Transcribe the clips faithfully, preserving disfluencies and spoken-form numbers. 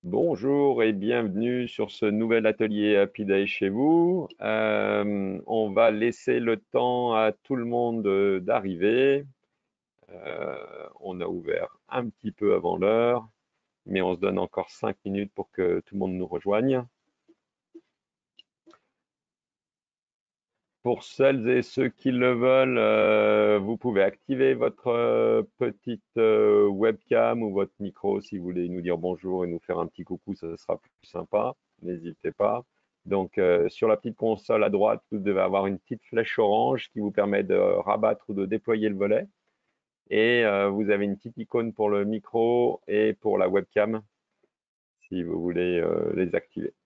Bonjour et bienvenue sur ce nouvel atelier Happy Day chez vous. Euh, on va laisser le temps à tout le monde euh, d'arriver. Euh, on a ouvert un petit peu avant l'heure, mais on se donne encore cinq minutes pour que tout le monde nous rejoigne. Pour celles et ceux qui le veulent, euh, vous pouvez activer votre euh, petite euh, webcam ou votre micro si vous voulez nous dire bonjour et nous faire un petit coucou, ça sera plus sympa. N'hésitez pas. Donc, euh, sur la petite console à droite, vous devez avoir une petite flèche orange qui vous permet de rabattre ou de déployer le volet. Et euh, vous avez une petite icône pour le micro et pour la webcam si vous voulez euh, les activer.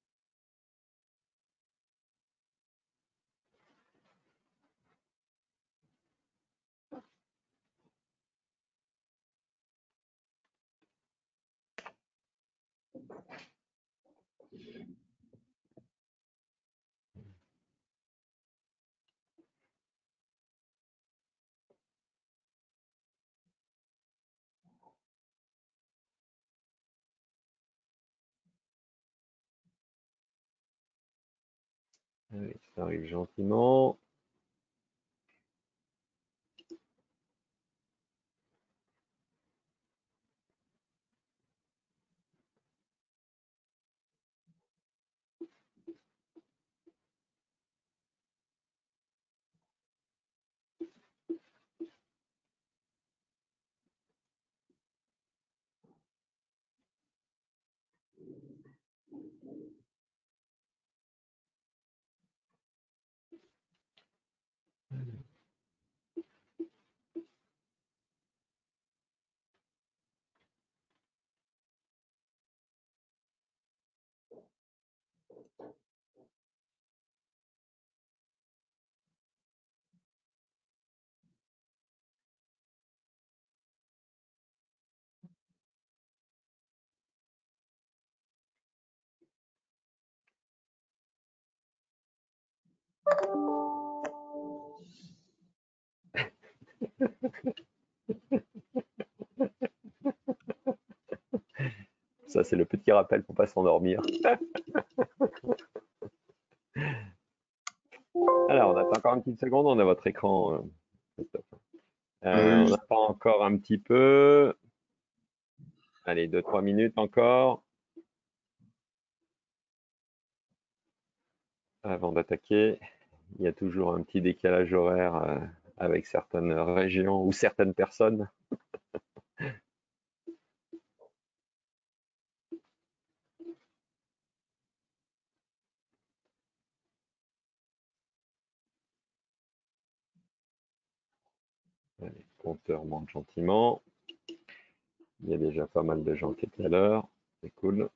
Allez, ça arrive gentiment. Ça, c'est le petit rappel pour ne pas s'endormir. Alors, on attend encore une petite seconde, on a votre écran. Euh, euh, on Euh, attend encore un petit peu. Allez, deux, trois minutes encore avant d'attaquer. Il y a toujours un petit décalage horaire euh, avec certaines régions ou certaines personnes. Allez, le compteur monte gentiment. Il y a déjà pas mal de gens qui étaient à l'heure. C'est cool.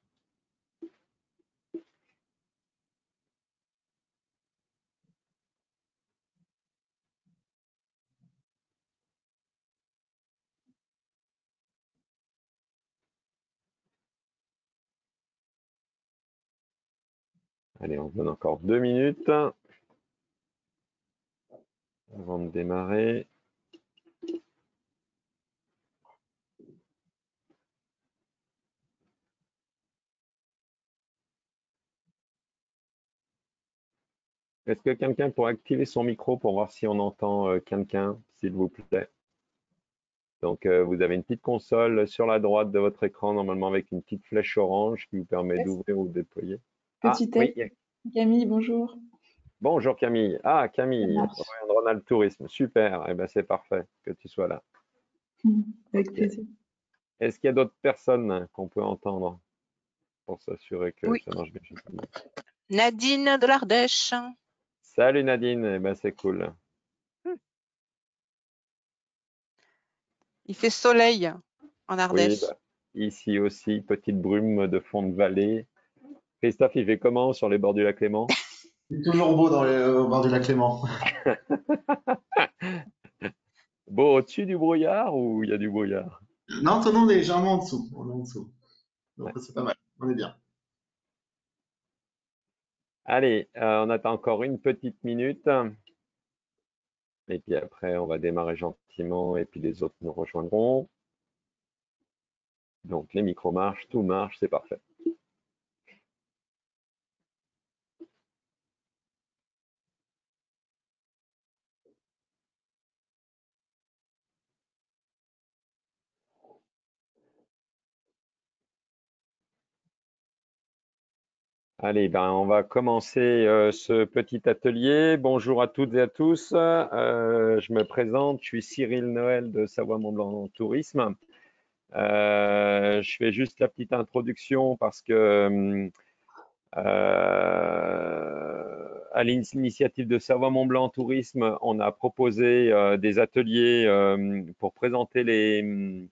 Allez, on se donne encore deux minutes avant de démarrer. Est-ce que quelqu'un pourrait activer son micro pour voir si on entend euh, quelqu'un, s'il vous plaît? Donc, euh, vous avez une petite console sur la droite de votre écran, normalement avec une petite flèche orange qui vous permet Yes. d'ouvrir ou de déployer. Ah, Petit oui. test. Camille, bonjour. Bonjour Camille. Ah, Ça Camille, marche. Royal Ronald Tourisme. Super. Eh ben, c'est parfait que tu sois là. Avec Ok. plaisir. Est-ce qu'il y a d'autres personnes qu'on peut entendre pour s'assurer que Oui. ça marche bien chez tout le monde? Nadine de l'Ardèche. Salut Nadine. Eh ben, c'est cool. Il fait soleil en Oui, Ardèche. bah, ici aussi, petite brume de fond de vallée. Christophe, il fait comment sur les bords du lac Léman? c'est toujours beau dans les, au bord du lac Léman. Beau au-dessus du brouillard ou il y a du brouillard? Non, on est légèrement en dessous. On est en dessous. Donc Ouais. c'est pas mal. On est bien. Allez, euh, on attend encore une petite minute. Et puis après, on va démarrer gentiment et puis les autres nous rejoindront. Donc les micros marchent, tout marche, c'est parfait. Allez, ben, on va commencer euh, ce petit atelier. Bonjour à toutes et à tous. Euh, je me présente, je suis Cyril Noël de Savoie-Mont-Blanc Tourisme. Euh, je fais juste la petite introduction parce que euh, à l'initiative de Savoie-Mont-Blanc Tourisme, on a proposé euh, des ateliers euh, pour présenter les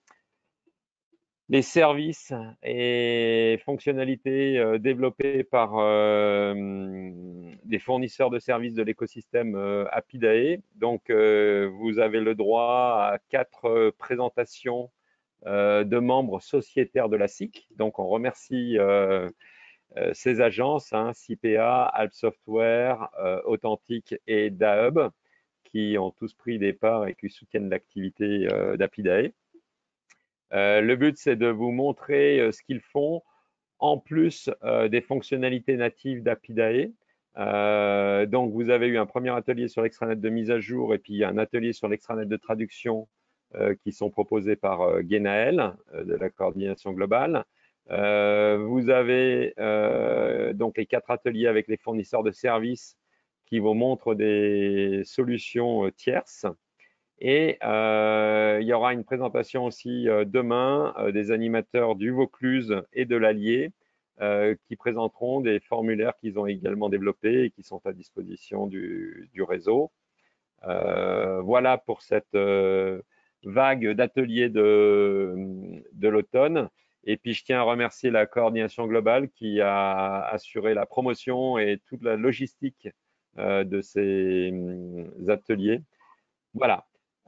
les services et fonctionnalités euh, développés par euh, des fournisseurs de services de l'écosystème euh, Apidae. Donc, euh, vous avez le droit à quatre euh, présentations euh, de membres sociétaires de la S I C. Donc, on remercie euh, euh, ces agences, hein, C I P A, Alp Software, euh, Authentic et Dahub, qui ont tous pris des parts et qui soutiennent l'activité euh, d'Apidae. Euh, le but, c'est de vous montrer euh, ce qu'ils font en plus euh, des fonctionnalités natives d'Apidae. Euh, donc, vous avez eu un premier atelier sur l'extranet de mise à jour et puis un atelier sur l'extranet de traduction euh, qui sont proposés par euh, Genaël euh, de la coordination globale. Euh, vous avez euh, donc les quatre ateliers avec les fournisseurs de services qui vous montrent des solutions euh, tierces. Et euh, il y aura une présentation aussi euh, demain euh, des animateurs du Vaucluse et de l'Allier euh, qui présenteront des formulaires qu'ils ont également développés et qui sont à disposition du, du réseau. Euh, voilà pour cette euh, vague d'ateliers de, de l'automne. Et puis, je tiens à remercier la coordination globale qui a assuré la promotion et toute la logistique euh, de ces euh, ateliers. Voilà.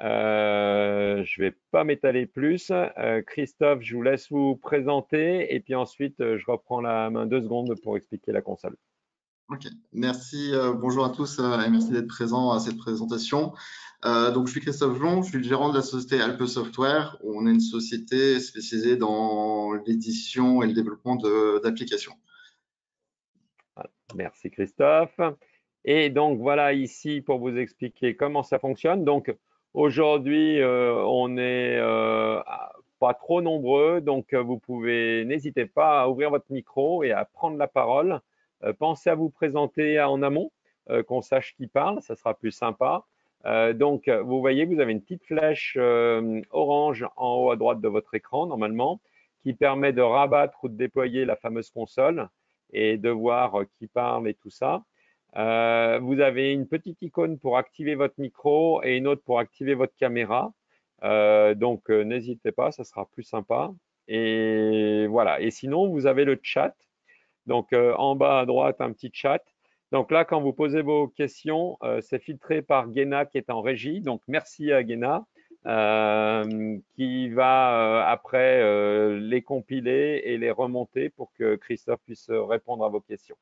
Euh, je ne vais pas m'étaler plus. Euh, Christophe, je vous laisse vous présenter et puis ensuite, euh, je reprends la main deux secondes pour expliquer la console. Ok, merci. Euh, bonjour à tous euh, et merci d'être présent à cette présentation. Euh, donc, je suis Christophe Blon, je suis le gérant de la société Alpe Software. On est une société spécialisée dans l'édition et le développement d'applications. Voilà. Merci Christophe. Et donc voilà ici pour vous expliquer comment ça fonctionne. Donc aujourd'hui, euh, on est euh, pas trop nombreux, donc vous pouvez, n'hésitez pas à ouvrir votre micro et à prendre la parole. Euh, pensez à vous présenter en amont, euh, qu'on sache qui parle, ça sera plus sympa. Euh, donc vous voyez, vous avez une petite flèche euh, orange en haut à droite de votre écran normalement, qui permet de rabattre ou de déployer la fameuse console et de voir qui parle et tout ça. Euh, vous avez une petite icône pour activer votre micro et une autre pour activer votre caméra. Euh, donc, euh, n'hésitez pas, ça sera plus sympa. Et voilà. Et sinon, vous avez le chat. Donc, euh, en bas à droite, un petit chat. Donc là, quand vous posez vos questions, euh, c'est filtré par Guéna qui est en régie. Donc, merci à Guéna euh, qui va euh, après euh, les compiler et les remonter pour que Christophe puisse répondre à vos questions.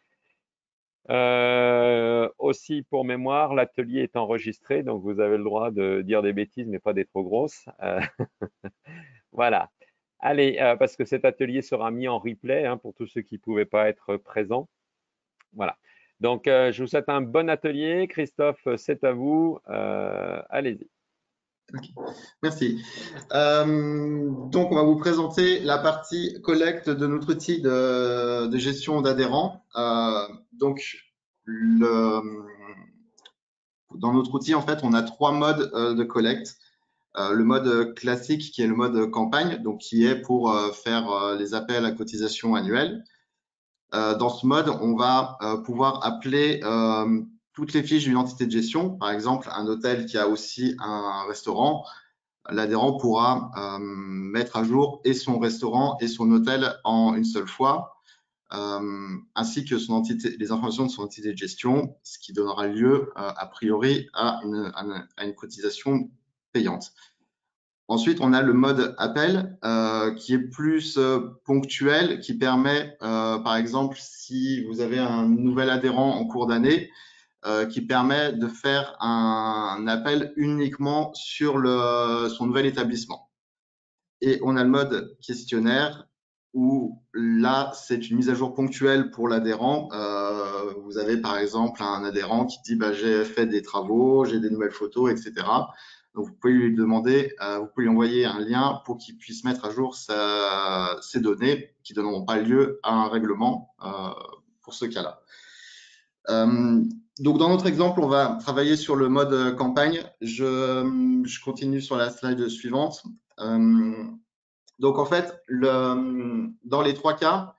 Euh, aussi pour mémoire, l'atelier est enregistré, donc vous avez le droit de dire des bêtises, mais pas des trop grosses. Euh, voilà. Allez, euh, parce que cet atelier sera mis en replay hein, pour tous ceux qui ne pouvaient pas être présents. Voilà. Donc, euh, je vous souhaite un bon atelier. Christophe, c'est à vous. Euh, allez-y. Okay. Merci. Euh, donc, on va vous présenter la partie collecte de notre outil de, de gestion d'adhérents. Euh, donc, le, dans notre outil, en fait, on a trois modes euh, de collecte. Euh, le mode classique, qui est le mode campagne, donc qui est pour euh, faire euh, les appels à cotisation annuelle. Euh, dans ce mode, on va euh, pouvoir appeler euh, toutes les fiches d'une entité de gestion. Par exemple, un hôtel qui a aussi un restaurant. L'adhérent pourra euh, mettre à jour et son restaurant et son hôtel en une seule fois, euh, ainsi que son entité, les informations de son entité de gestion, ce qui donnera lieu euh, a priori à une, à une cotisation payante. Ensuite, on a le mode appel euh, qui est plus euh, ponctuel, qui permet, euh, par exemple, si vous avez un nouvel adhérent en cours d'année, euh, qui permet de faire un, un appel uniquement sur le, son nouvel établissement. Et on a le mode questionnaire où là, c'est une mise à jour ponctuelle pour l'adhérent. Euh, vous avez par exemple un adhérent qui dit bah, j'ai fait des travaux, j'ai des nouvelles photos, et cetera. Donc, vous pouvez lui demander, euh, vous pouvez lui envoyer un lien pour qu'il puisse mettre à jour sa, ses données qui ne donneront pas lieu à un règlement euh, pour ce cas-là. Euh, donc, dans notre exemple, on va travailler sur le mode campagne. Je, je continue sur la slide suivante. Euh, donc, en fait, le, dans les trois cas,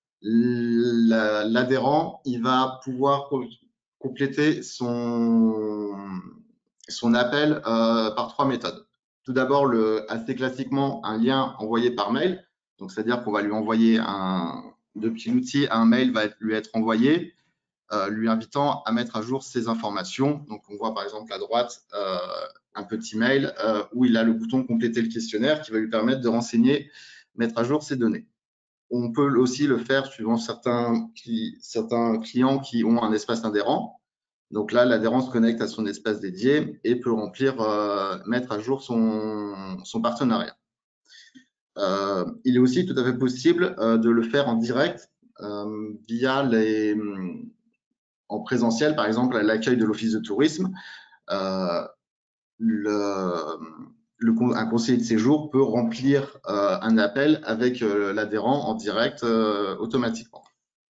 l'adhérent, il va pouvoir compléter son, son appel euh, par trois méthodes. Tout d'abord, le, assez classiquement, un lien envoyé par mail. Donc, c'est-à-dire qu'on va lui envoyer un, depuis l'outil, un mail va lui être envoyé, euh, lui invitant à mettre à jour ses informations. Donc, on voit par exemple à droite euh, un petit mail euh, où il a le bouton compléter le questionnaire qui va lui permettre de renseigner, mettre à jour ses données. On peut aussi le faire suivant certains, certains clients qui ont un espace adhérent. Donc là, l'adhérent se connecte à son espace dédié et peut remplir, euh, mettre à jour son, son partenariat. Euh, il est aussi tout à fait possible euh, de le faire en direct euh, via les, en présentiel, par exemple, à l'accueil de l'office de tourisme. Euh, le, le, un conseiller de séjour peut remplir euh, un appel avec euh, l'adhérent en direct euh, automatiquement.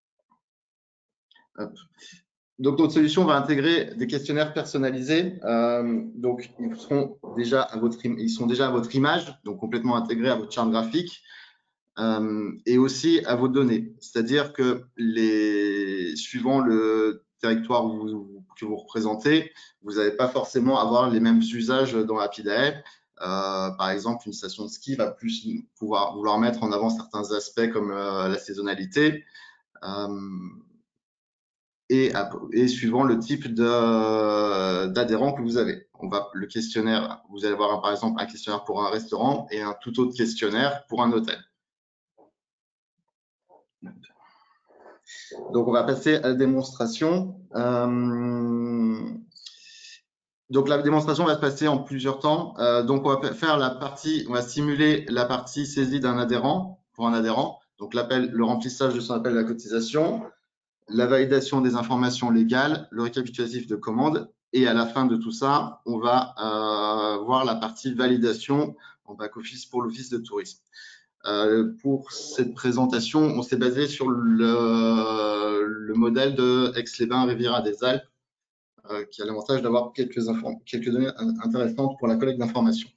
Hop. Donc, notre solution va intégrer des questionnaires personnalisés. Euh, donc, ils seront déjà à votre, ils sont déjà à votre image, donc complètement intégrés à votre charte graphique euh, et aussi à vos données. C'est-à-dire que les, suivant le territoire où vous, que vous représentez, vous n'allez pas forcément avoir les mêmes usages dans Apidae. Euh, par exemple, une station de ski va plus pouvoir vouloir mettre en avant certains aspects comme euh, la saisonnalité. Euh, Et, et suivant le type d'adhérent que vous avez. On va, le questionnaire, vous allez avoir par exemple un questionnaire pour un restaurant et un tout autre questionnaire pour un hôtel. Donc, on va passer à la démonstration. Euh, donc, la démonstration va se passer en plusieurs temps. Euh, donc, on va faire la partie, on va simuler la partie saisie d'un adhérent pour un adhérent. Donc, l'appel, le remplissage de son appel à la cotisation, la validation des informations légales, le récapitulatif de commande. Et à la fin de tout ça, on va euh, voir la partie validation en back-office pour l'office de tourisme. Euh, pour cette présentation, on s'est basé sur le, le modèle de Aix-les-Bains Riviera des Alpes, euh, qui a l'avantage d'avoir quelques, quelques données intéressantes pour la collecte d'informations.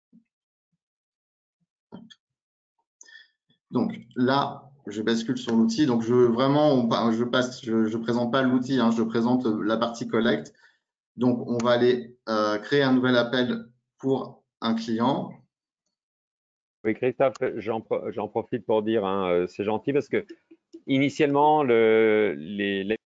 Donc là, je bascule sur l'outil. Donc je vraiment, on, je passe, je, je présente pas l'outil, hein, je présente la partie collecte. Donc on va aller euh, créer un nouvel appel pour un client. Oui, Christophe, j'en profite pour dire, hein, c'est gentil parce que initialement, le, les, les...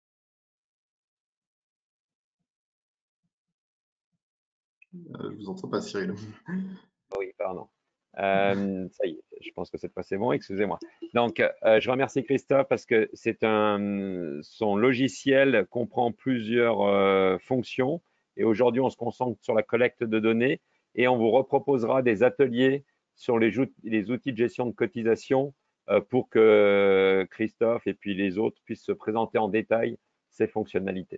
Euh, je vous entends pas, Cyril. Oui, pardon. Euh, ça y est, je pense que cette fois c'est bon, excusez-moi. Donc, euh, je remercie Christophe parce que c'est un, son logiciel comprend plusieurs euh, fonctions et aujourd'hui on se concentre sur la collecte de données et on vous reproposera des ateliers sur les, les outils de gestion de cotisation euh, pour que Christophe et puis les autres puissent se présenter en détail ces fonctionnalités.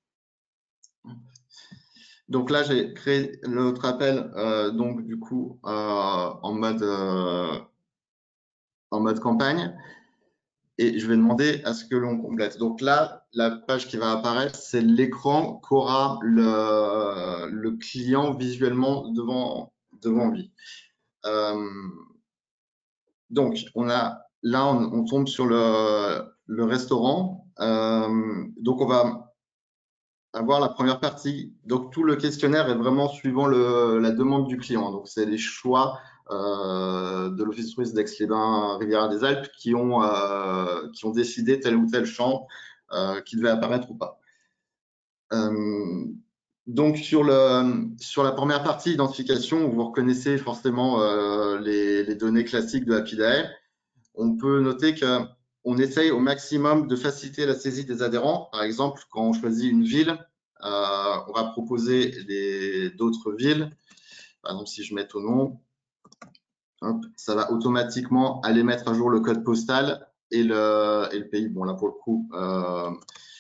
Donc là, j'ai créé notre appel, euh, donc du coup, euh, en mode euh, en mode campagne, et je vais demander à ce que l'on complète. Donc là, la page qui va apparaître, c'est l'écran qu'aura le, le client visuellement devant devant lui. Euh, donc, on a là, on, on tombe sur le, le restaurant. Euh, donc, on va avoir la première partie. Donc, tout le questionnaire est vraiment suivant le, la demande du client. Donc, c'est les choix euh, de l'Office de tourisme d'Aix-les-Bains Riviera des Alpes qui ont, euh, qui ont décidé tel ou tel champ euh, qui devait apparaître ou pas. Euh, donc, sur, le, sur la première partie identification, vous reconnaissez forcément euh, les, les données classiques de Apidae. On peut noter que on essaye au maximum de faciliter la saisie des adhérents. Par exemple, quand on choisit une ville, euh, on va proposer d'autres villes. Par exemple, si je mets au nom, hop, ça va automatiquement aller mettre à jour le code postal et le, et le pays. Bon, là, pour le coup, euh,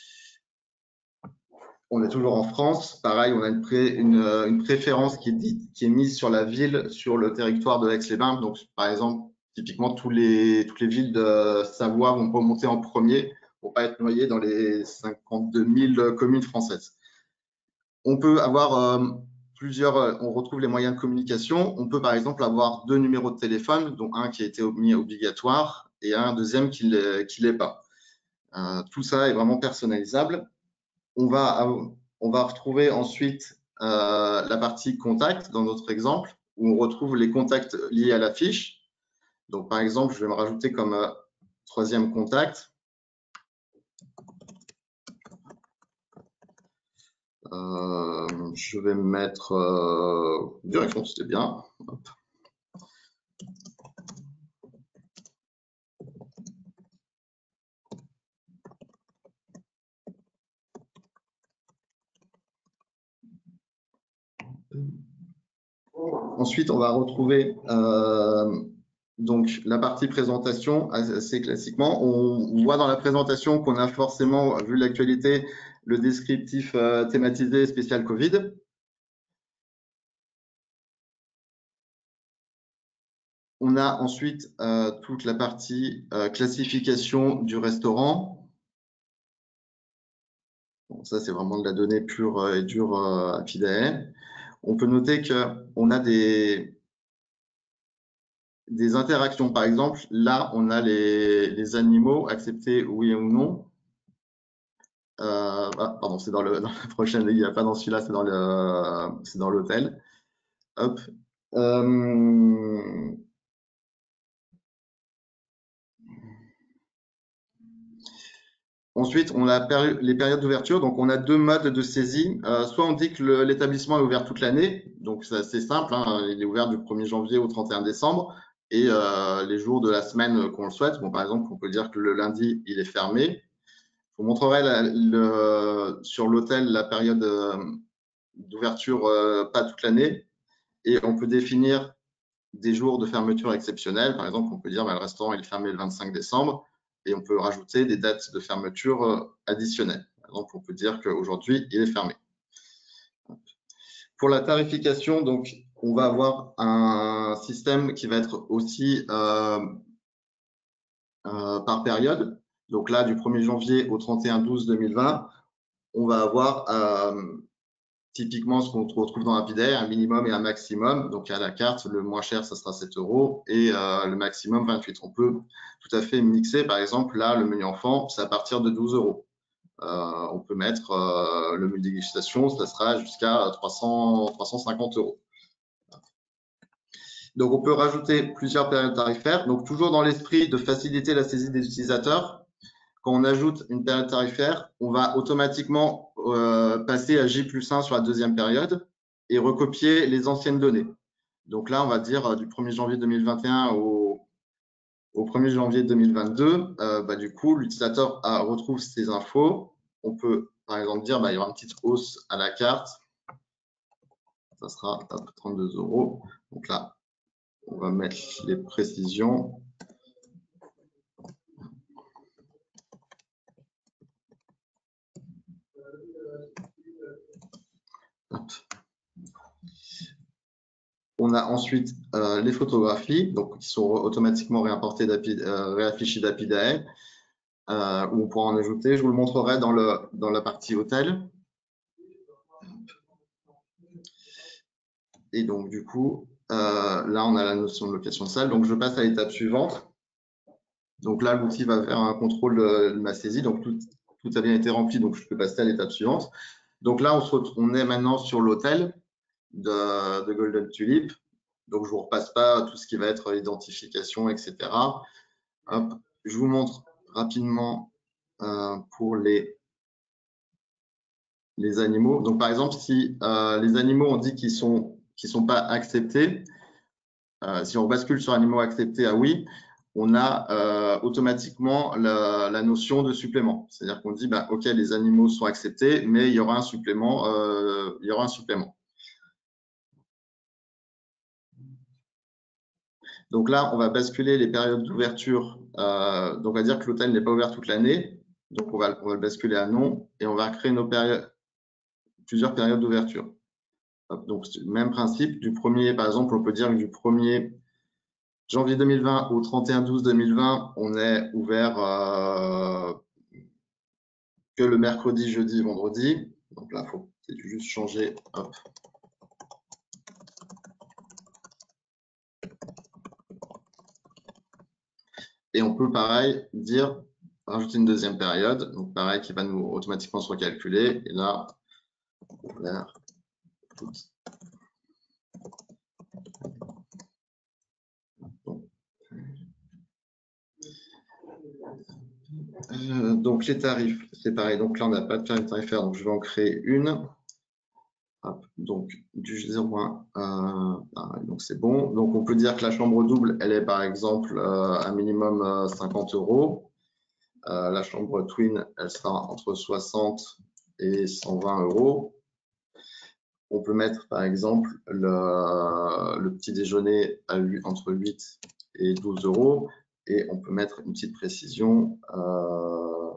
on est toujours en France. Pareil, on a une, pré, une, une préférence qui est, dit, qui est mise sur la ville, sur le territoire de Aix-les-Bains. Donc, par exemple, typiquement, tous les, toutes les villes de Savoie vont remonter en premier pour pas être noyées dans les cinquante-deux mille communes françaises. On peut avoir euh, plusieurs, on retrouve les moyens de communication. On peut par exemple avoir deux numéros de téléphone, dont un qui a été mis obligatoire et un deuxième qui ne l'est pas. Euh, tout ça est vraiment personnalisable. On va, on va retrouver ensuite euh, la partie contact dans notre exemple, où on retrouve les contacts liés à la fiche. Donc par exemple, je vais me rajouter comme euh, troisième contact. Euh, je vais mettre euh, direction, c'était bien. Hop. Ensuite, on va retrouver euh, donc la partie présentation assez classiquement. On voit dans la présentation qu'on a forcément, vu l'actualité, le descriptif euh, thématisé spécial Covid. On a ensuite euh, toute la partie euh, classification du restaurant. Bon, ça, c'est vraiment de la donnée pure et dure euh, à Fidae. On peut noter qu'on a des, des interactions. Par exemple, là, on a les, les animaux acceptés oui ou non. Euh, ah, pardon, c'est dans, le, dans la prochaine, il n'y a pas dans celui-là, c'est dans le, c'est dans l'hôtel. Hop. Euh, Ensuite, on a péri les périodes d'ouverture. Donc, on a deux modes de saisie. Euh, soit on dit que l'établissement est ouvert toute l'année. Donc, c'est assez simple. Hein, il est ouvert du premier janvier au trente et un décembre. Et euh, les jours de la semaine qu'on le souhaite. Bon, par exemple, on peut dire que le lundi, il est fermé. Je vous montrerai la, le, sur l'hôtel la période euh, d'ouverture euh, pas toute l'année. Et on peut définir des jours de fermeture exceptionnels. Par exemple, on peut dire bah, le restaurant il est fermé le vingt-cinq décembre et on peut rajouter des dates de fermeture euh, additionnelles. Par exemple, on peut dire qu'aujourd'hui, il est fermé. Pour la tarification, donc, on va avoir un système qui va être aussi euh, euh, par période. Donc là, du premier janvier au trente et un douze deux mille vingt, on va avoir euh, typiquement ce qu'on retrouve dans Rapidae, un minimum et un maximum. Donc à la carte, le moins cher, ça sera sept euros et euh, le maximum vingt-huit. On peut tout à fait mixer. Par exemple, là, le menu enfant, c'est à partir de douze euros. Euh, on peut mettre euh, le menu dégustation, ça sera jusqu'à trois cents, trois cent cinquante euros. Donc on peut rajouter plusieurs périodes tarifaires. Donc toujours dans l'esprit de faciliter la saisie des utilisateurs. Quand on ajoute une période tarifaire, on va automatiquement euh, passer à J plus un sur la deuxième période et recopier les anciennes données. Donc là, on va dire du premier janvier deux mille vingt et un au, au premier janvier deux mille vingt-deux, euh, bah, du coup, l'utilisateur retrouve ces infos. On peut, par exemple, dire bah, il y aura une petite hausse à la carte. Ça sera hop, trente-deux euros. Donc là, on va mettre les précisions. Hop. On a ensuite euh, les photographies, donc qui sont automatiquement réimportées, euh, réaffichées d'Apidae, euh, où on pourra en ajouter. Je vous le montrerai dans, le, dans la partie hôtel. Et donc, du coup, euh, là, on a la notion de location de salle. Donc, je passe à l'étape suivante. Donc là, l'outil va faire un contrôle de, de ma saisie. Donc, tout, tout a bien été rempli, donc je peux passer à l'étape suivante. Donc là, on, se retrouve, on est maintenant sur l'hôtel de, de Golden Tulip. Donc, je ne vous repasse pas tout ce qui va être identification, et cetera. Hop, je vous montre rapidement euh, pour les, les animaux. Donc, par exemple, si euh, les animaux, on dit qu'ils sont, qu'ils sont pas acceptés, euh, si on bascule sur animaux acceptés à oui, on a euh, automatiquement la, la notion de supplément. C'est-à-dire qu'on dit, bah, OK, les animaux sont acceptés, mais il y aura un supplément. Euh, il y aura un supplément. Donc là, on va basculer les périodes d'ouverture. Euh, donc, on va dire que l'hôtel n'est pas ouvert toute l'année. Donc, on va, on va le basculer à non et on va créer nos périodes, plusieurs périodes d'ouverture. Donc, même principe. Du premier, par exemple, on peut dire que du premier janvier deux mille vingt au trente et un douze deux mille vingt, on est ouvert euh, que le mercredi, jeudi, vendredi. Donc là, il faut juste changer. Hop. Et on peut, pareil, dire, rajouter une deuxième période. Donc, pareil, qui va nous automatiquement se recalculer. Et là, ouvert. Euh, donc, les tarifs, c'est pareil. Donc là, on n'a pas de tarif tarifaire. Donc, je vais en créer une. Hop, donc, du zéro un, euh, donc c'est bon. Donc, on peut dire que la chambre double, elle est par exemple euh, un minimum euh, cinquante euros. Euh, la chambre twin, elle sera entre soixante et cent vingt euros. On peut mettre par exemple le, le petit déjeuner à, entre huit et douze euros. Et on peut mettre une petite précision, euh,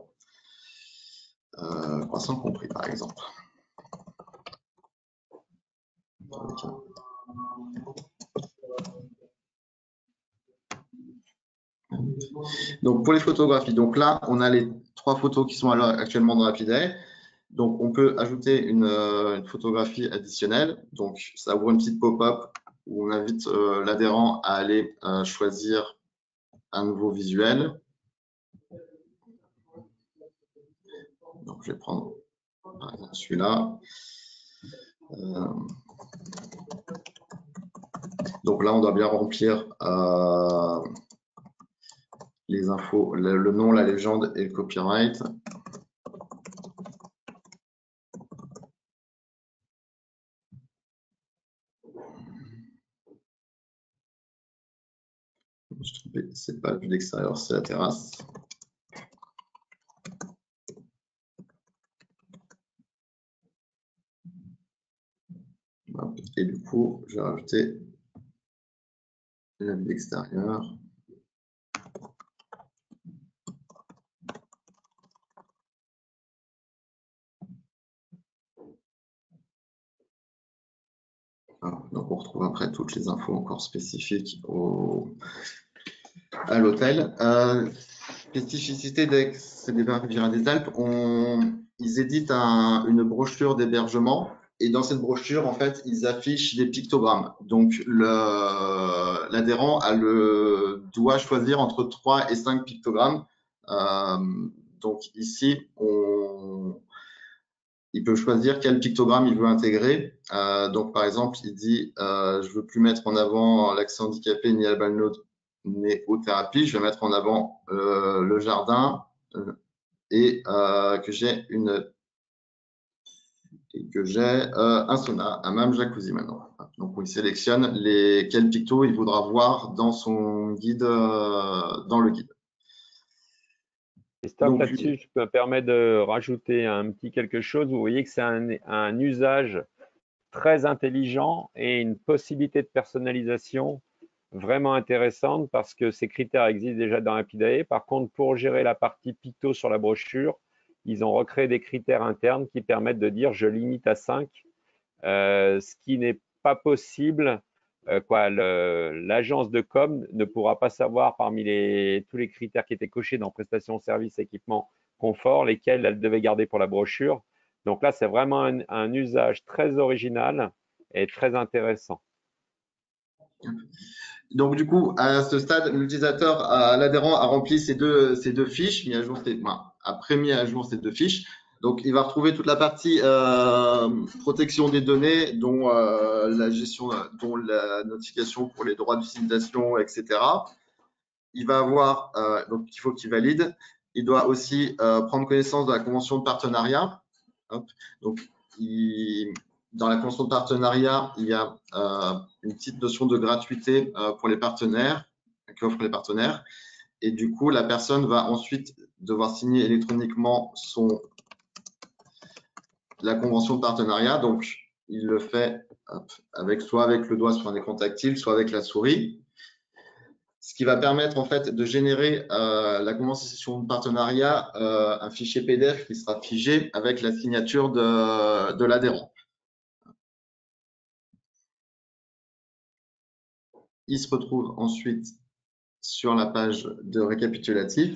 euh, croissant compris par exemple. Okay. Donc pour les photographies, donc là on a les trois photos qui sont actuellement dans Rapiday. Donc on peut ajouter une, une photographie additionnelle. Donc ça ouvre une petite pop-up où on invite euh, l'adhérent à aller euh, choisir un nouveau visuel. Donc je vais prendre par exemple celui-là. Euh, donc là on doit bien remplir euh, les infos, le, le nom, la légende et le copyright. C'est pas vue d'extérieur, c'est la terrasse. Et du coup, je vais rajouter la vue d'extérieur. Donc, on retrouve après toutes les infos encore spécifiques au, à l'hôtel. Euh, spécificité des, des Riviera des Alpes, on, ils éditent un, une brochure d'hébergement et dans cette brochure, en fait, ils affichent des pictogrammes. Donc, l'adhérent a le doit choisir entre trois et cinq pictogrammes. Euh, donc ici, on il peut choisir quel pictogramme il veut intégrer. Euh, donc, par exemple, il dit euh, je veux plus mettre en avant l'accès handicapé ni la balnéothérapie, je vais mettre en avant euh, le jardin euh, et euh, que j'ai une et que j'ai euh, un sauna, un même jacuzzi maintenant. Donc, il sélectionne les quels pictos il voudra voir dans son guide, euh, dans le guide. Et stop là-dessus, je me permets de rajouter un petit quelque chose. Vous voyez que c'est un, un usage très intelligent et une possibilité de personnalisation vraiment intéressante parce que ces critères existent déjà dans Rapiday. Par contre, pour gérer la partie picto sur la brochure, ils ont recréé des critères internes qui permettent de dire je limite à cinq, euh, ce qui n'est pas possible. Euh, quoi, l'agence de com ne pourra pas savoir parmi les, tous les critères qui étaient cochés dans prestations, services, équipements, confort, lesquels elle devait garder pour la brochure. Donc là, c'est vraiment un, un usage très original et très intéressant. Donc du coup, à ce stade, l'utilisateur, l'adhérent a rempli ces deux, ces deux fiches, mis à jour, enfin, après mis à jour ces deux fiches. Donc il va retrouver toute la partie euh, protection des données, dont euh, la gestion, dont la notification pour les droits d'utilisation, et cetera. Il va avoir, euh, donc il faut qu'il valide. Il doit aussi euh, prendre connaissance de la convention de partenariat. Hop. Donc il, dans la convention de partenariat, il y a euh, une petite notion de gratuité euh, pour les partenaires, qu'offrent les partenaires. Et du coup, la personne va ensuite devoir signer électroniquement son, la convention de partenariat. Donc, il le fait hop, avec, soit avec le doigt sur un écran tactile, soit avec la souris. ce qui va permettre en fait de générer euh, la convention de partenariat, euh, un fichier P D F qui sera figé avec la signature de, de l'adhérent. Il se retrouve ensuite sur la page de récapitulatif.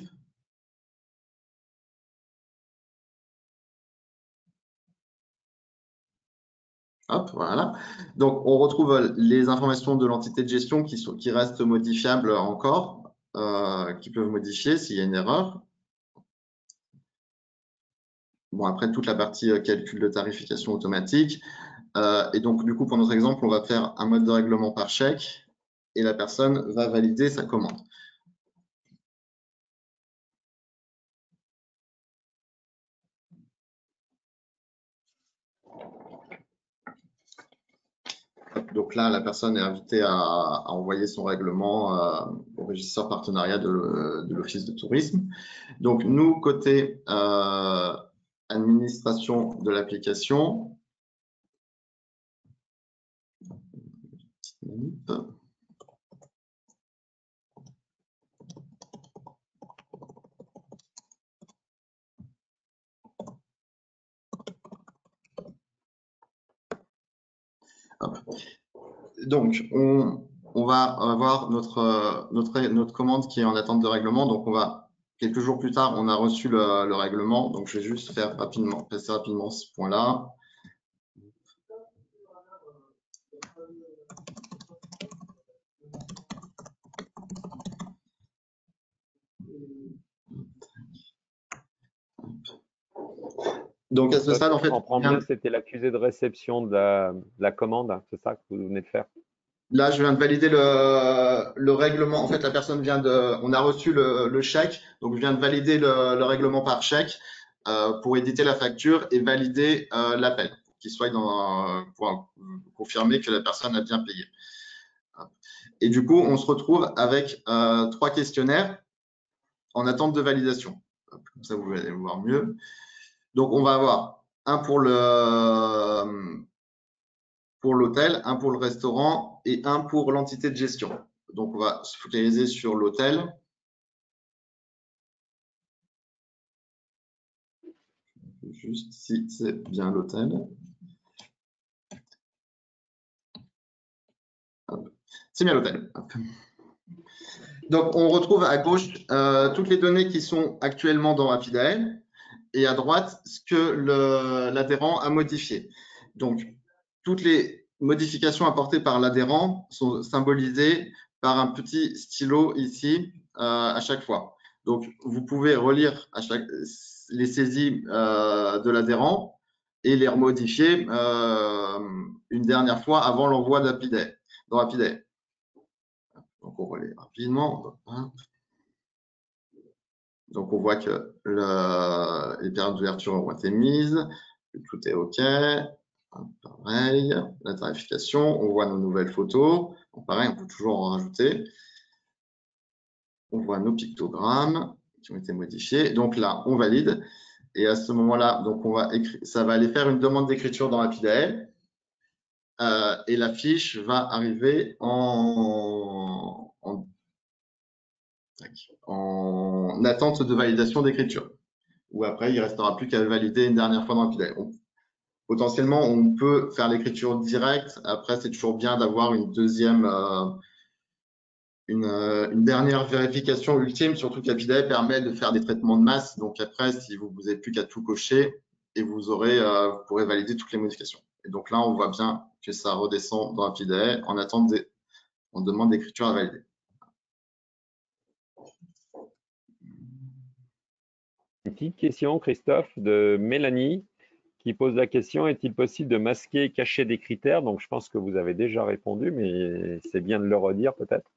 Hop, voilà. Donc, on retrouve les informations de l'entité de gestion qui, sont, qui restent modifiables encore, euh, qui peuvent modifier s'il y a une erreur. Bon, après, toute la partie euh, calcul de tarification automatique. Euh, et donc, du coup, pour notre exemple, on va faire un mode de règlement par chèque et la personne va valider sa commande. Donc là, la personne est invitée à, à envoyer son règlement euh, au régisseur partenariat de, de l'Office de tourisme. Donc, nous, côté euh, administration de l'application, hop. Donc, on, on va avoir notre, notre, notre commande qui est en attente de règlement. Donc, on va, quelques jours plus tard, on a reçu le, le règlement. Donc, je vais juste faire rapidement, passer rapidement ce point-là. Donc, à ce stade, en fait, je comprends bien, c'était l'accusé de réception de la, de la commande, c'est ça que vous venez de faire? Là, je viens de valider le, le règlement. En fait, la personne vient de, on a reçu le, le chèque, donc je viens de valider le, le règlement par chèque euh, pour éditer la facture et valider euh, l'appel, pour qu'il soit dans, pour confirmer que la personne a bien payé. Et du coup, on se retrouve avec euh, trois questionnaires en attente de validation. Comme ça, vous allez voir mieux. Donc, on va avoir un pour le pour l'hôtel, un pour le restaurant et un pour l'entité de gestion. Donc, on va se focaliser sur l'hôtel. Juste si c'est bien l'hôtel. C'est bien l'hôtel. Donc, on retrouve à gauche euh, toutes les données qui sont actuellement dans Rapidae et à droite ce que l'adhérent a modifié. Donc, toutes les modifications apportées par l'adhérent sont symbolisées par un petit stylo ici euh, à chaque fois. Donc, vous pouvez relire à chaque, les saisies euh, de l'adhérent et les remodifier euh, une dernière fois avant l'envoi de Rapidae, dans Rapidae. Donc, on relit rapidement. Donc, on voit que le, les périodes d'ouverture ont été mises, que tout est OK. Pareil, la tarification, on voit nos nouvelles photos. Bon, pareil, on peut toujours en rajouter. On voit nos pictogrammes qui ont été modifiés. Donc là, on valide. Et à ce moment-là, donc on va écrire, ça va aller faire une demande d'écriture dans Rapidae. Euh, et la fiche va arriver en, en, en attente de validation d'écriture. Ou après, il ne restera plus qu'à valider une dernière fois dans Rapidae. On, potentiellement, on peut faire l'écriture directe. Après, c'est toujours bien d'avoir une deuxième, euh, une, une dernière vérification ultime, surtout qu'Apidae permet de faire des traitements de masse. Donc après, si vous n'avez plus qu'à tout cocher et vous aurez, euh, vous pourrez valider toutes les modifications. Et donc là, on voit bien que ça redescend dans Apidae en attente des, en demande d'écriture à valider. Une petite question, Christophe, de Mélanie, qui pose la question, est-il possible de masquer et cacher des critères? Donc, je pense que vous avez déjà répondu, mais c'est bien de le redire peut-être.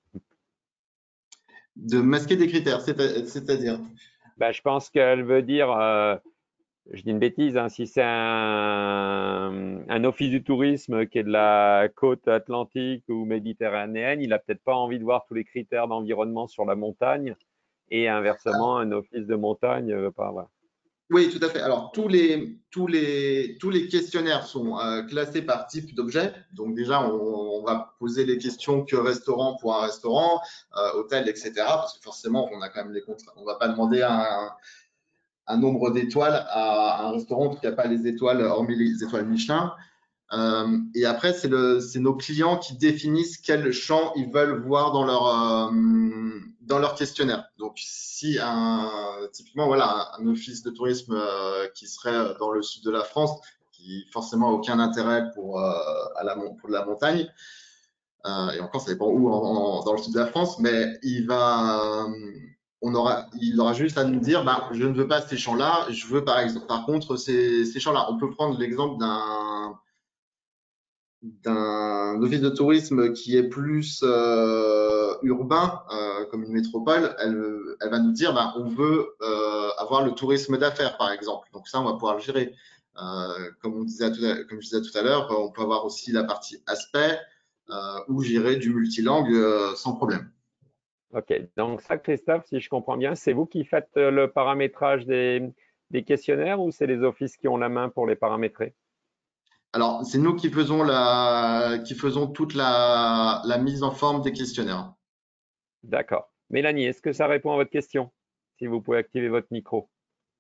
De masquer des critères, c'est-à-dire? Ben, je pense qu'elle veut dire, euh, je dis une bêtise, hein, si c'est un, un office du tourisme qui est de la côte atlantique ou méditerranéenne, il n'a peut-être pas envie de voir tous les critères d'environnement sur la montagne, et inversement, un office de montagne ne veut pas. Voilà. Oui, tout à fait. Alors, tous les, tous les, tous les questionnaires sont euh, classés par type d'objet. Donc, déjà, on, on va poser les questions que restaurant pour un restaurant, euh, hôtel, et cetera. Parce que forcément, on a quand même les contraintes. On ne va pas demander un, un nombre d'étoiles à un restaurant qui n'a pas les étoiles, hormis les étoiles Michelin. Euh, et après, c'est nos clients qui définissent quel champ ils veulent voir dans leur, euh, dans leur questionnaire. Donc, si un, typiquement, voilà, un, un office de tourisme euh, qui serait dans le sud de la France, qui forcément a aucun intérêt pour, euh, à la, pour la montagne, euh, et encore, ça dépend où en, en, dans le sud de la France, mais il va, euh, on aura, il aura juste à nous dire, bah, je ne veux pas ces champs-là, je veux par exemple, par contre, ces, ces champs-là. On peut prendre l'exemple d'un d'un office de tourisme qui est plus euh, urbain, euh, comme une métropole, elle, elle va nous dire, bah, on veut euh, avoir le tourisme d'affaires, par exemple. Donc ça, on va pouvoir le gérer. Euh, comme, on disait tout à, comme je disais tout à l'heure, on peut avoir aussi la partie aspect, euh, ou gérer du multilingue euh, sans problème. Ok, donc ça, Christophe, si je comprends bien, c'est vous qui faites euh, le paramétrage des, des questionnaires ou c'est les offices qui ont la main pour les paramétrer? Alors, c'est nous qui faisons, la, qui faisons toute la, la mise en forme des questionnaires. D'accord. Mélanie, est-ce que ça répond à votre question? Si vous pouvez activer votre micro.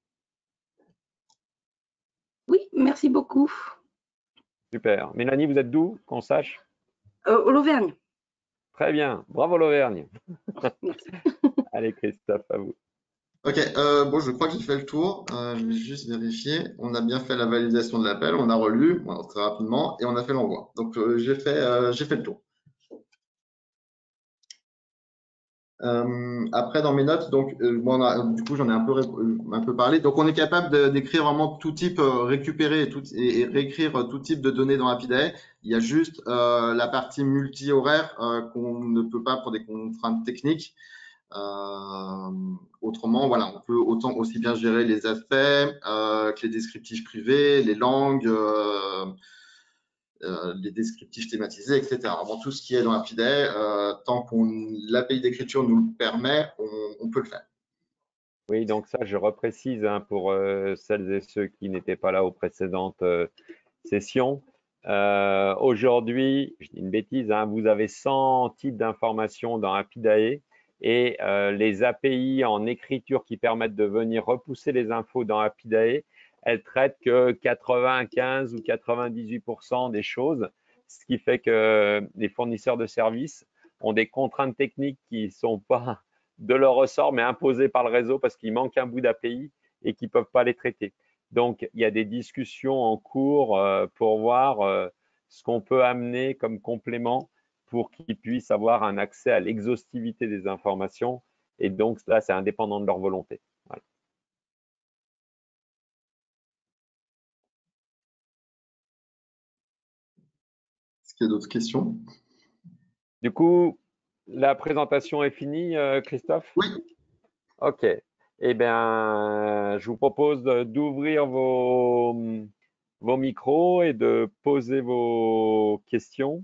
Oui, merci beaucoup. Super. Mélanie, vous êtes d'où, qu'on sache? Euh, L'Auvergne. Très bien. Bravo l'Auvergne. Merci. Allez, Christophe, à vous. Ok, euh, bon, je crois que j'ai fait le tour. Euh, je vais juste vérifier. On a bien fait la validation de l'appel, on a relu bon, très rapidement et on a fait l'envoi. Donc, euh, j'ai fait, euh, j'ai fait le tour. Euh, après, dans mes notes, donc, euh, bon, on a- du coup, j'en ai un peu, ré- un peu parlé. Donc, on est capable de- d'écrire vraiment tout type, euh, récupérer et, tout, et, et réécrire tout type de données dans Rapidae. Il y a juste euh, la partie multi-horaire euh, qu'on ne peut pas pour des contraintes techniques. Euh, autrement, voilà, on peut autant aussi bien gérer les aspects euh, que les descriptifs privés, les langues, euh, euh, les descriptifs thématisés, et cetera. Vraiment tout ce qui est dans Rapidae, euh, tant qu'on l'A P I d'écriture nous le permet, on, on peut le faire. Oui, donc ça, je reprécise hein, pour euh, celles et ceux qui n'étaient pas là aux précédentes euh, sessions. Euh, Aujourd'hui, je dis une bêtise, hein, vous avez cent types d'informations dans Rapidae et euh, les A P I en écriture qui permettent de venir repousser les infos dans Rapidae, elles traitent que quatre-vingt-quinze ou quatre-vingt-dix-huit pour cent des choses, ce qui fait que les fournisseurs de services ont des contraintes techniques qui ne sont pas de leur ressort, mais imposées par le réseau parce qu'il manque un bout d'A P I et qu'ils ne peuvent pas les traiter. Donc, il y a des discussions en cours euh, pour voir euh, ce qu'on peut amener comme complément pour qu'ils puissent avoir un accès à l'exhaustivité des informations. Et donc, là, c'est indépendant de leur volonté. Voilà. Est-ce qu'il y a d'autres questions? Du coup, la présentation est finie, euh, Christophe? Oui. OK. Eh bien, je vous propose d'ouvrir vos, vos micros et de poser vos questions.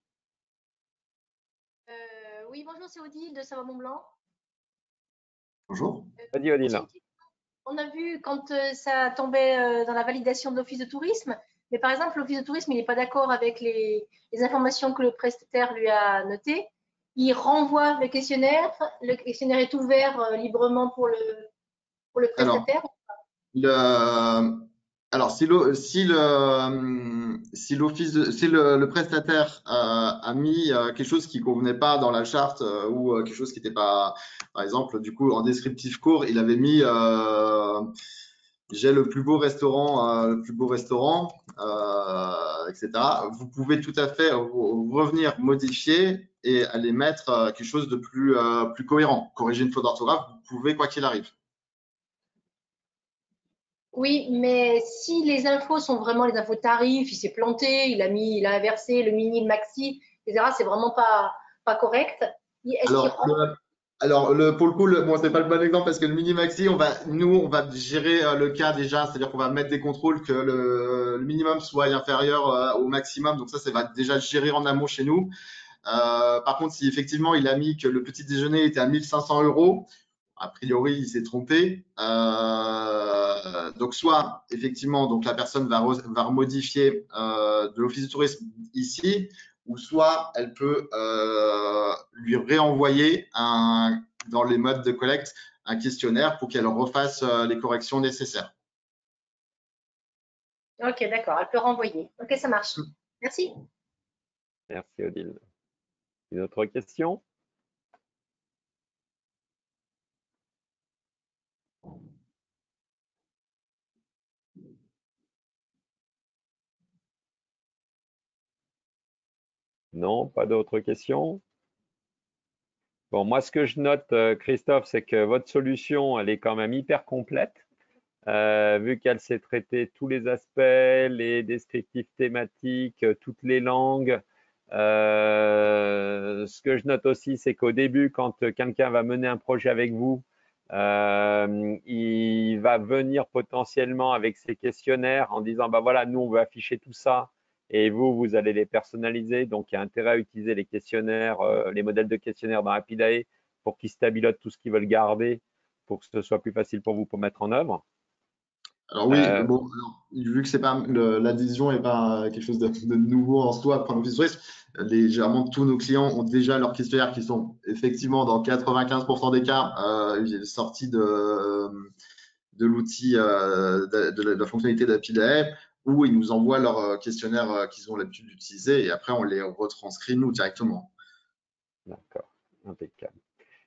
Euh, oui, bonjour, c'est Odile de Savoie-Mont-Blanc. Bonjour. Vas-y, Odile. On a vu quand euh, ça tombait euh, dans la validation de l'office de tourisme, mais par exemple, l'office de tourisme, il n'est pas d'accord avec les, les informations que le prestataire lui a notées. Il renvoie le questionnaire. Le questionnaire est ouvert euh, librement pour le, pour le prestataire. Alors, le, alors si le, si le, si l'office, de- si le, le prestataire euh, a mis euh, quelque chose qui convenait pas dans la charte euh, ou euh, quelque chose qui n'était pas, par exemple, du coup, en descriptif court, il avait mis euh, j'ai le plus beau restaurant, euh, le plus beau restaurant, euh, et cetera. Vous pouvez tout à fait re- revenir modifier et aller mettre euh, quelque chose de plus, euh, plus cohérent. Corriger une faute d'orthographe, vous pouvez quoi qu'il arrive. Oui, mais si les infos sont vraiment les infos tarifs, il s'est planté, il a mis, il a inversé le mini, le maxi, et cetera. C'est vraiment pas, pas correct. Est-ce qu'il Alors, le, alors le, pour le coup, le, bon, c'est pas le bon exemple parce que le mini maxi, on va, nous, on va gérer euh, le cas déjà, c'est-à-dire qu'on va mettre des contrôles que le, le minimum soit inférieur euh, au maximum. Donc ça, ça va déjà gérer en amont chez nous. Euh, par contre, si effectivement il a mis que le petit déjeuner était à mille cinq cents euros, a priori, il s'est trompé. Euh, donc, soit, effectivement, donc la personne va, va remodifier euh, de l'Office du tourisme ici, ou soit elle peut euh, lui réenvoyer un, dans les modes de collecte un questionnaire pour qu'elle refasse euh, les corrections nécessaires. Ok, d'accord, elle peut renvoyer. Ok, ça marche. Merci. Merci Odile. Une autre question? Non, pas d'autres questions? Bon, moi, ce que je note, euh, Christophe, c'est que votre solution, elle est quand même hyper complète, euh, vu qu'elle sait traiter tous les aspects, les descriptifs thématiques, euh, toutes les langues. Euh, ce que je note aussi, c'est qu'au début, quand euh, quelqu'un va mener un projet avec vous, euh, il va venir potentiellement avec ses questionnaires en disant, bah voilà, nous, on veut afficher tout ça. Et vous, vous allez les personnaliser. Donc, il y a intérêt à utiliser les questionnaires, euh, les modèles de questionnaires dans Rapidae pour qu'ils stabilotent tout ce qu'ils veulent garder, pour que ce soit plus facile pour vous pour mettre en œuvre. Alors oui, Euh, bon, alors, vu que c'est pas le- l'adhésion n'est pas quelque chose de, de nouveau en soi pour l'Office du tourisme, les, généralement tous nos clients ont déjà leurs questionnaires qui sont effectivement dans quatre-vingt-quinze pour cent des cas euh, sortis de, de l'outil euh, de, de, la, de la fonctionnalité d'Apidae, où ils nous envoient leurs questionnaires euh, qu'ils ont l'habitude d'utiliser et après on les retranscrit nous directement. D'accord, impeccable.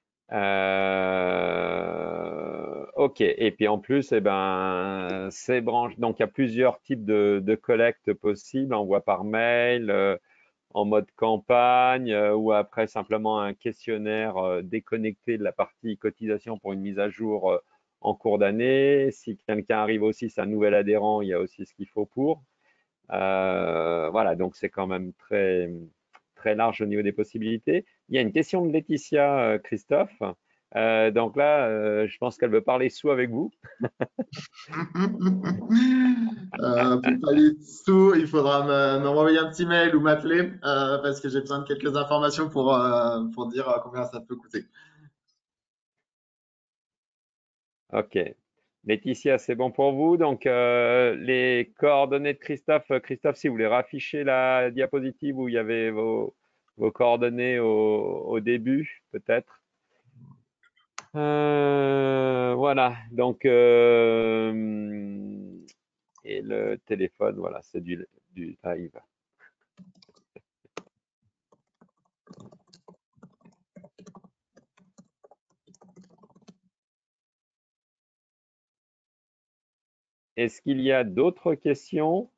Euh, ok, et puis en plus, eh ben, ces branches, donc il y a plusieurs types de, de collecte possibles, envoi par mail, euh, en mode campagne, euh, ou après simplement un questionnaire euh, déconnecté de la partie cotisation pour une mise à jour euh, en cours d'année. Si quelqu'un arrive aussi, c'est un nouvel adhérent, il y a aussi ce qu'il faut pour. Euh, voilà, donc c'est quand même très, très large au niveau des possibilités. Il y a une question de Laetitia, euh, Christophe. Euh, donc là, euh, je pense qu'elle veut parler sous avec vous. euh, pour parler de sous, il faudra me, me renvoyer un petit mail ou m'appeler euh, parce que j'ai besoin de quelques informations pour, euh, pour dire euh, combien ça peut coûter. Ok. Laetitia, c'est bon pour vous. Donc, euh, les coordonnées de Christophe. Christophe, si vous voulez rafficher la diapositive où il y avait vos, vos coordonnées au, au début, peut-être. Euh, voilà. Donc, euh, et le téléphone, voilà, c'est du, du live. Est-ce qu'il y a d'autres questions?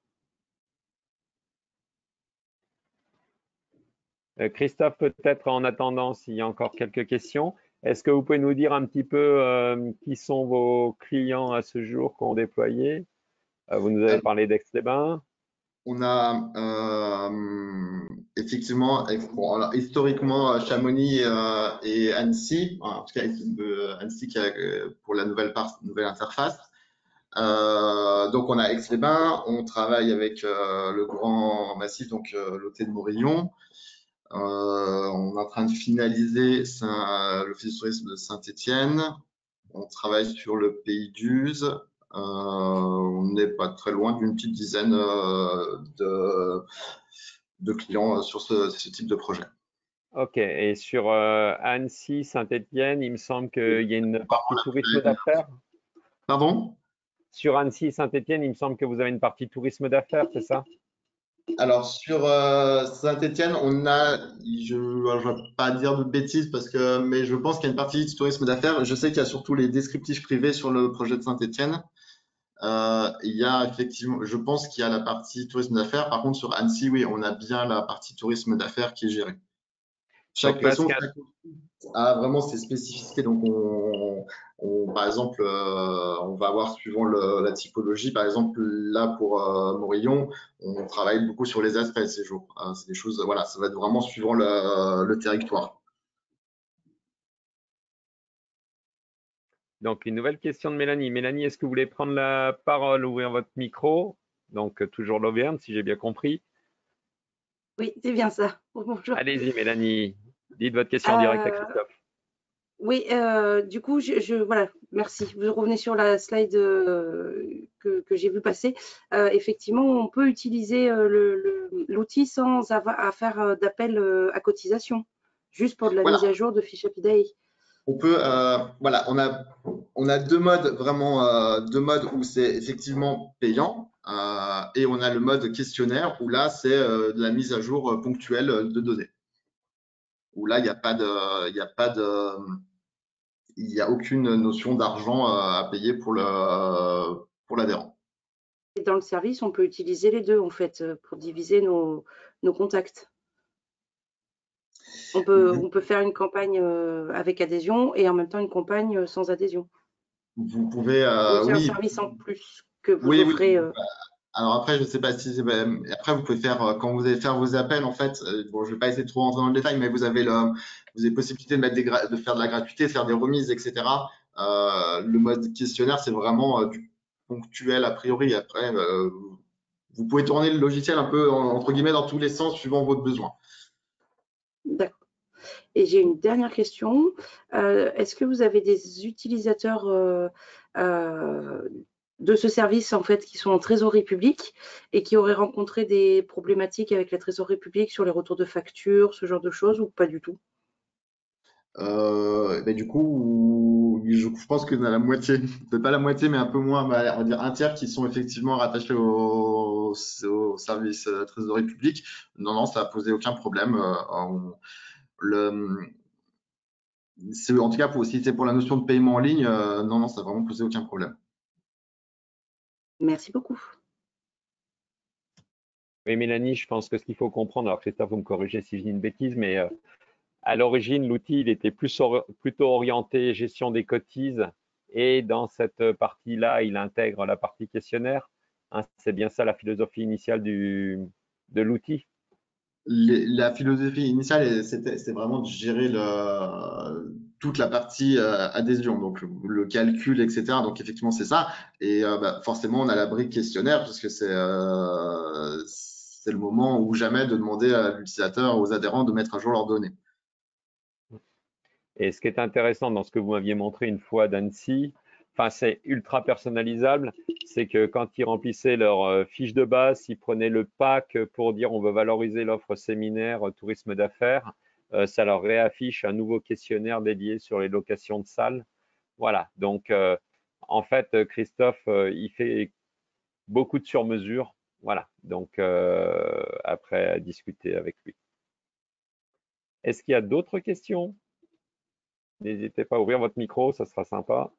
Euh, Christophe, peut-être en attendant, s'il y a encore quelques questions, est-ce que vous pouvez nous dire un petit peu euh, qui sont vos clients à ce jour qui ont déployé? Euh, vous nous avez Alors, parlé d'Aix-les-Bains. on a euh, effectivement, bon, alors, historiquement, Chamonix euh, et Annecy, en tout cas euh, Annecy qui a, euh, pour la nouvelle, part, nouvelle interface. Euh, donc, on a Aix-les-Bains, on travaille avec euh, le grand massif, donc euh, l'hôtel de Morillon. Euh, on est en train de finaliser l'Office du tourisme de Saint-Étienne. On travaille sur le Pays d'Uz. Euh, on n'est pas très loin d'une petite dizaine euh, de, de clients sur ce, ce type de projet. Ok, et sur euh, Annecy, Saint-Étienne, il me semble qu'il y a une partie tourisme d'affaires. Pardon? Sur Annecy, Saint-Étienne, il me semble que vous avez une partie tourisme d'affaires, c'est ça? Alors sur euh, Saint-Étienne, on a, je ne vais pas dire de bêtises parce que, mais je pense qu'il y a une partie du tourisme d'affaires. Je sais qu'il y a surtout les descriptifs privés sur le projet de Saint-Étienne. Euh, il y a effectivement, je pense qu'il y a la partie tourisme d'affaires. Par contre, sur Annecy, oui, on a bien la partie tourisme d'affaires qui est gérée. Chaque Donc là, ce façon, qu'il y a- chaque a vraiment ses spécificités. Donc, on, on- par exemple, euh, on va avoir suivant le- la typologie. Par exemple, là pour euh, Morillon, on travaille beaucoup sur les aspects ces jours. Euh, c'est des choses, voilà, ça va être vraiment suivant le, le territoire. Donc, une nouvelle question de Mélanie. Mélanie, est-ce que vous voulez prendre la parole, ouvrir votre micro? Donc, euh, toujours l'Auvergne, si j'ai bien compris. Oui, c'est bien ça. Bonjour. Allez-y, Mélanie. Dites votre question en direct à Euh, Christophe. Oui, euh, du coup, je, je- voilà, merci. Vous revenez sur la slide euh, que, que j'ai vu passer. Euh, effectivement, on peut utiliser euh, le- le- l'outil sans avoir à faire euh, d'appel euh, à cotisation, juste pour de la Voilà. mise à jour de fiches A P I. On peut, euh, voilà, on a, on a deux modes vraiment, euh, deux modes où c'est effectivement payant euh, et on a le mode questionnaire où là c'est euh, de la mise à jour euh, ponctuelle de données. Où là il n'y a pas de, il y a pas de, il n'y a aucune notion d'argent euh, à payer pour le, pour l'adhérent. Et dans le service, on peut utiliser les deux en fait euh, pour diviser nos, nos contacts. On peut, Vous, on peut faire une campagne euh, avec adhésion et en même temps une campagne euh, sans adhésion. vous pouvez, Ou euh, c'est un oui, service en plus que vous oui, oui. offrez. euh, Alors après, je sais pas si c'est, bah, après vous pouvez faire euh, quand vous allez faire vos appels en fait. euh, bon, je vais pas essayer de trop rentrer dans le détail, mais vous avez le, vous avez possibilité de mettre des gra- de faire de la gratuité, de faire des remises, et cetera. Euh, le mode questionnaire, c'est vraiment euh, du ponctuel a priori. Après, euh, vous pouvez tourner le logiciel un peu en- entre guillemets dans tous les sens suivant votre besoin. D'accord. Et j'ai une dernière question. Euh, Est-ce que vous avez des utilisateurs euh, euh, de ce service en fait qui sont en trésorerie publique et qui auraient rencontré des problématiques avec la trésorerie publique sur les retours de factures, ce genre de choses, ou pas du tout? Euh, ben du coup, je je pense que dans la moitié, peut-être pas la moitié, mais un peu moins, bah, on va dire un tiers qui sont effectivement rattachés au, au service euh, trésorerie publique. Non, non, ça a posé aucun problème. Euh, on- le, c'est, en tout cas, pour, si c'est pour la notion de paiement en ligne, euh, non, non, ça a vraiment posé aucun problème. Merci beaucoup. Oui, Mélanie, je pense que ce qu'il faut comprendre, alors Christophe, vous me corrigez si je dis une bêtise, mais euh, à l'origine, l'outil, il était plus or- plutôt orienté gestion des cotises et dans cette partie-là, il intègre la partie questionnaire. Hein, c'est bien ça la philosophie initiale du, de l'outil. Les- la philosophie initiale, c'était, c'est vraiment de gérer le, toute la partie euh, adhésion, donc le, le calcul, et cetera. Donc effectivement, c'est ça. Et euh, bah, forcément, on a la brique questionnaire parce que c'est euh, c'est le moment ou jamais de demander à l'utilisateur, aux adhérents, de mettre à jour leurs données. Et ce qui est intéressant dans ce que vous m'aviez montré une fois d'Annecy, enfin c'est ultra personnalisable, c'est que quand ils remplissaient leur euh, fiche de base, ils prenaient le pack pour dire on veut valoriser l'offre séminaire euh, tourisme d'affaires, euh, ça leur réaffiche un nouveau questionnaire dédié sur les locations de salles. Voilà, donc euh, en fait Christophe, euh, il fait beaucoup de sur-mesure. Voilà, donc euh, après à discuter avec lui. Est-ce qu'il y a d'autres questions? N'hésitez pas à ouvrir votre micro, ça sera sympa.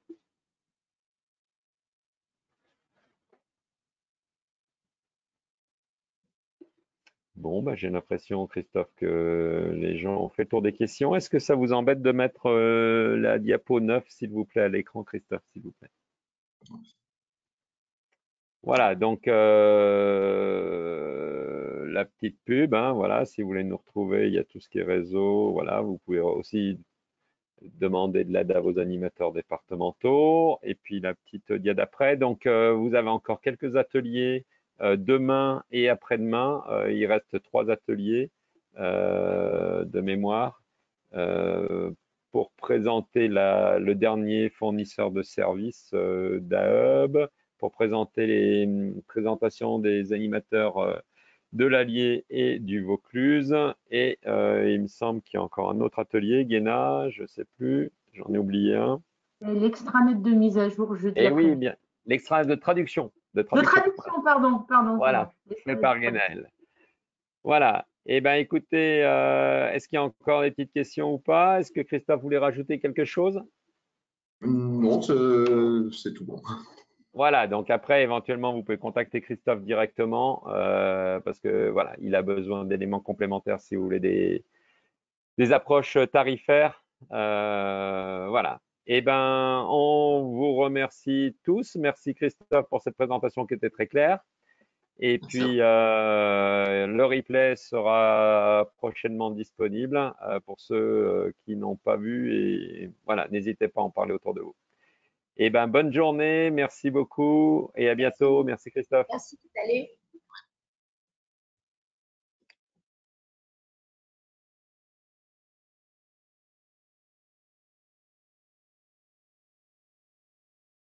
Bon, bah, j'ai l'impression, Christophe, que les gens ont fait le tour des questions. Est-ce que ça vous embête de mettre euh, la diapo neuf, s'il vous plaît, à l'écran, Christophe, s'il vous plaît? Voilà, donc euh, la petite pub, hein, voilà, si vous voulez nous retrouver, il y a tout ce qui est réseau, voilà, vous pouvez aussi demander de l'aide à vos animateurs départementaux. Et puis la petite dia d'après. Donc, euh, vous avez encore quelques ateliers euh, demain et après-demain. Euh, il reste trois ateliers euh, de mémoire euh, pour présenter la, le dernier fournisseur de services euh, d'A E B, pour présenter les hum, présentations des animateurs euh, de l'Allier et du Vaucluse. Et euh, il me semble qu'il y a encore un autre atelier, Guéna, je ne sais plus, j'en ai oublié un. L'extranet de mise à jour jeudi Et oui, après. bien, l'extrait de traduction. De De traduction. traduction, pardon, pardon. Voilà, fait par Guénaël. Voilà. Eh bien, écoutez, euh, est-ce qu'il y a encore des petites questions ou pas? Est-ce que Christophe voulait rajouter quelque chose? Non, c'est c'est tout bon. Voilà, donc après, éventuellement, vous pouvez contacter Christophe directement euh, parce que voilà, il a besoin d'éléments complémentaires si vous voulez des, des approches tarifaires. Euh, voilà. Eh ben, on vous remercie tous. Merci Christophe pour cette présentation qui était très claire. Et Merci à vous. puis, euh, le replay sera prochainement disponible euh, pour ceux euh, qui n'ont pas vu. Et voilà, n'hésitez pas à en parler autour de vous. Eh ben, bonne journée, merci beaucoup et à bientôt. Merci Christophe. Merci, allez.